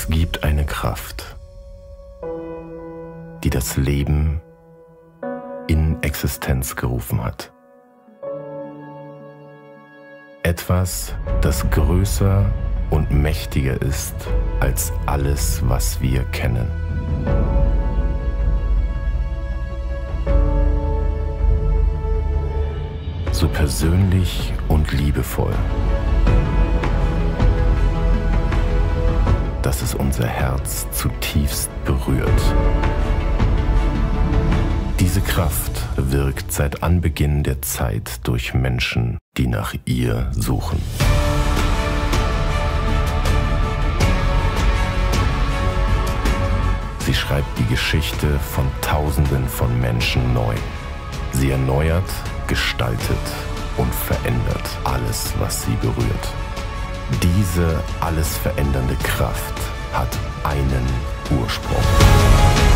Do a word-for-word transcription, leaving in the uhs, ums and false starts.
Es gibt eine Kraft, die das Leben in Existenz gerufen hat. Etwas, das größer und mächtiger ist als alles, was wir kennen. So persönlich und liebevoll, dass es unser Herz zutiefst berührt. Diese Kraft wirkt seit Anbeginn der Zeit durch Menschen, die nach ihr suchen. Sie schreibt die Geschichte von Tausenden von Menschen neu. Sie erneuert, gestaltet und verändert alles, was sie berührt. Diese alles verändernde Kraft hat einen Ursprung.